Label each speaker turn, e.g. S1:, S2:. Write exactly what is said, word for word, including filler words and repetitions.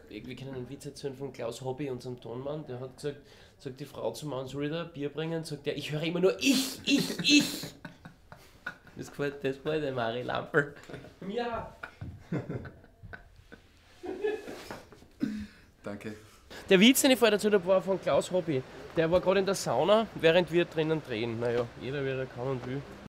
S1: wir können einen Witz erzählen von Klaus Hobby, unserem Tonmann, der hat gesagt, sagt die Frau zum Mann, soll ich da Bier bringen? Sagt er, ich höre immer nur ich, ich, ich. Das gefällt, das gefällt dem Mari Lampel. Ja.
S2: Danke.
S1: Der Witz, den ich vorher dazu habe, war von Klaus Hobby. Der war gerade in der Sauna, während wir drinnen drehen. Naja, jeder wie er kann und will.